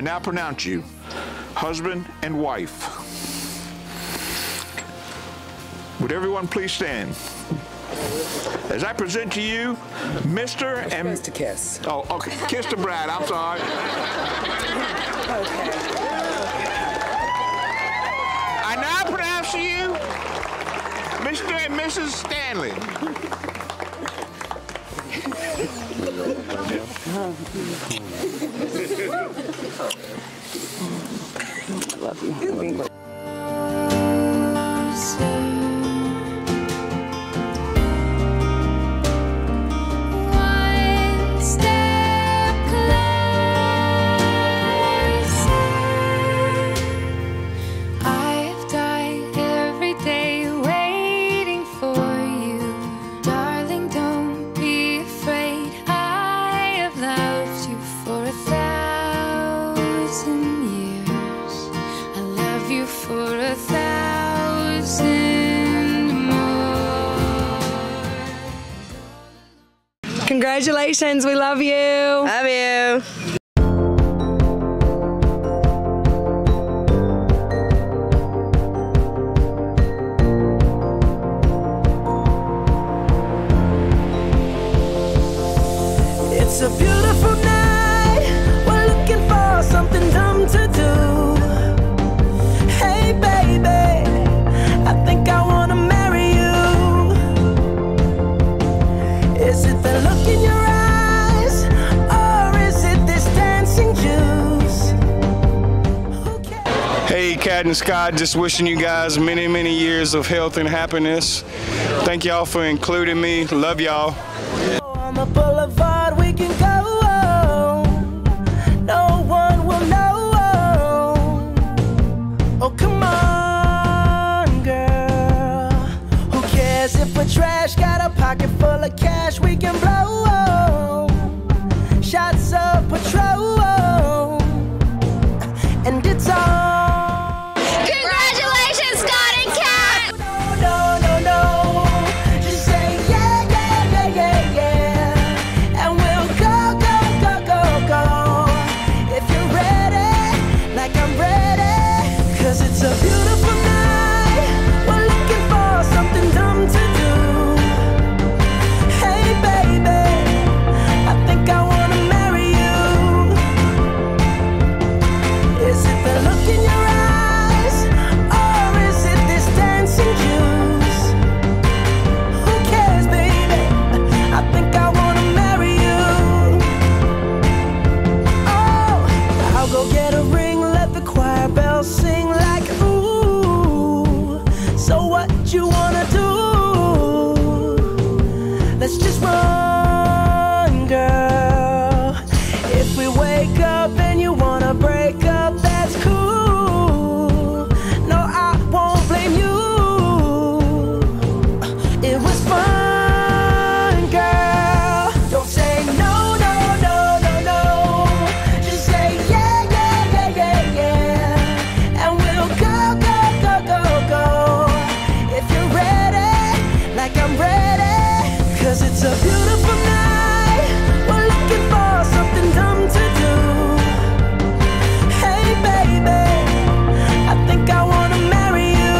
now pronounce you husband and wife. Would everyone please stand? As I present to you, Mr. and... Supposed to kiss. Oh, okay. Kiss the bride. I'm sorry. Okay. I now pronounce to you, Mr. and Mrs. Stanley. Love you. For 1,000 more. Congratulations, we love you. Love you. It's a beautiful night. We're looking for something dumb to do. Hey baby, I think I wanna marry you. Is it the look in your eyes, or is it this dancing juice? Okay. Hey, Cat and Scott, just wishing you guys many, many years of health and happiness. Thank y'all for including me. Love y'all. On the boulevard we can go. No one will know. Oh, come on, girl. Who cares if we're trash? Got a pocket full of cash we can blow. Shots of Patrol. And it's on. Congratulations, Scott and Cat! No, no, no. Just say yeah, yeah, yeah, yeah, yeah. And we'll go, go, go, go, go. If you're ready, like I'm ready. 'Cause it's a beautiful night. We're looking for something dumb to do. Hey baby, I think I wanna marry you. Is it the look in your eyes, or is it this dancing juice? Who cares, baby? I think I wanna marry you. Oh, I'll go get a ring, let the choir bells sing like ooh. So what you wanna do? Let's just run, girl. If we wake up and you wanna break up, that's cool. No, I won't blame you. It was fun, girl. Don't say no, no, no, no, no. Just say yeah, yeah, yeah, yeah, yeah. And we'll go, go, go, go, go. If you're ready, like I'm ready. 'Cause it's a beautiful night. We're looking for something dumb to do. Hey baby, I think I wanna marry you.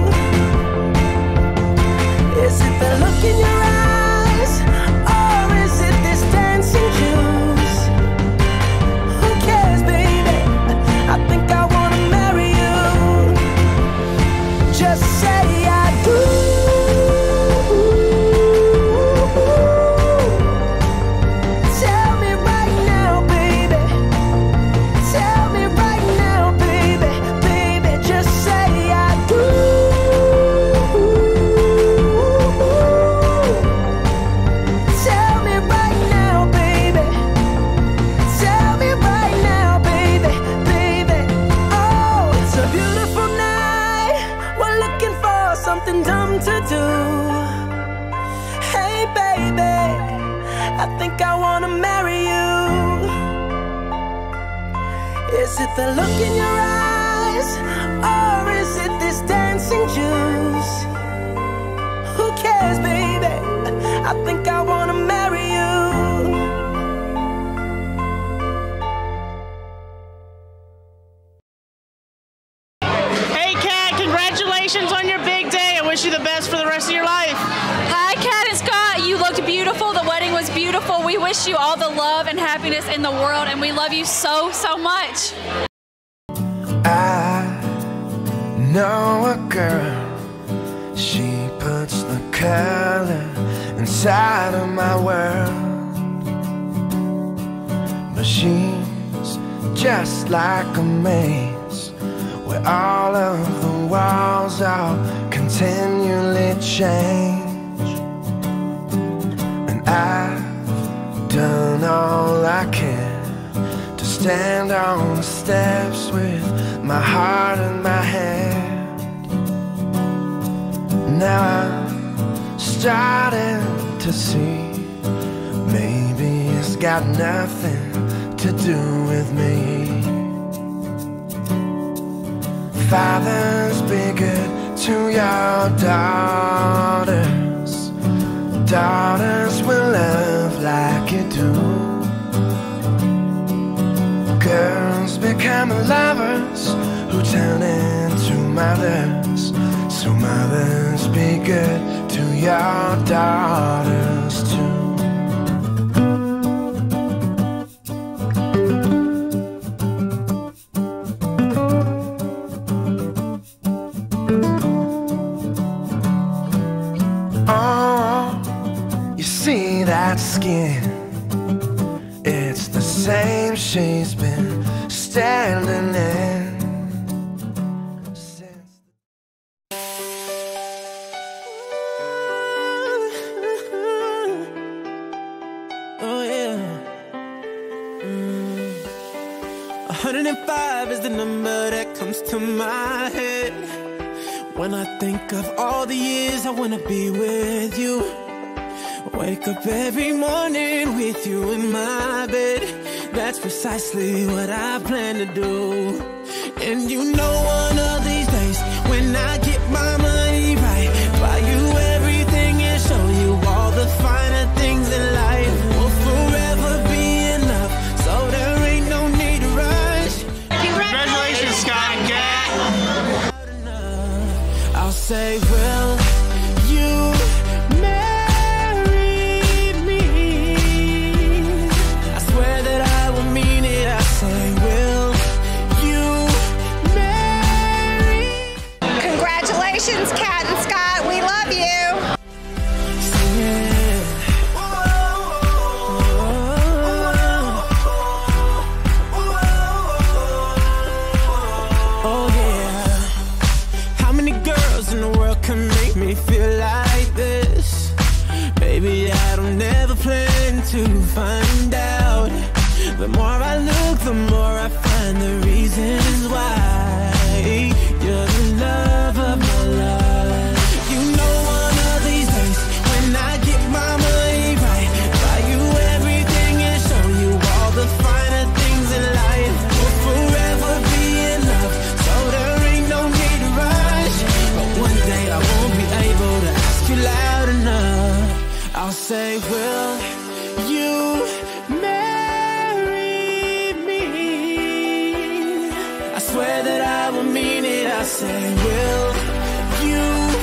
Is it the look in your eyes, or is it this dancing juice? Who cares, baby? I think I wanna marry you. Just say I do. Tell me right now, baby. Tell me right now, baby. Baby, just say I do. Tell me right now, baby. Tell me right now, baby. Baby, oh, it's a beautiful night. We're looking for something dumb to do. Hey baby, I think I wanna marry you. Is it the look in your eyes, or is it this dancing juice? Who cares, baby? I think I wanna marry you. wish you all the love and happiness in the world, and we love you so, so much. I know a girl, she puts the color inside of my world. But she's just like a maze, where all of the walls are continually change. And I've done all I can to stand on the steps with my heart in my hand. Now I'm starting to see, maybe it's got nothing to do with me. Fathers, be good to your daughters. Daughters will love like you do. Girls become lovers who turn into mothers. So mothers, be good to your daughters too. See that skin, it's the same she's been standing in since. Oh yeah. 105 is the number that comes to my head when I think of all the years I wanna be with you. Wake up every morning with you in my bed. That's precisely what I plan to do. And you know one of these days, when I get my money right, buy you everything and show you all the finer things in life. Will forever be enough, so there ain't no need to rush. Congratulations, Scott and Kat. I'll say, will you Kat and Scott, we love you. Oh yeah. How many girls in the world can make me feel like this? Baby, I don't ever plan to find out. The more I look, the more I find the reasons why. You're the love of my life. You know one of these days, when I get my money right, buy you everything and show you all the finer things in life. Will forever be enough, so there ain't no need to rush. But one day I won't be able to ask you loud enough. I'll say, will you marry me? I swear that I will mean it. I say, will you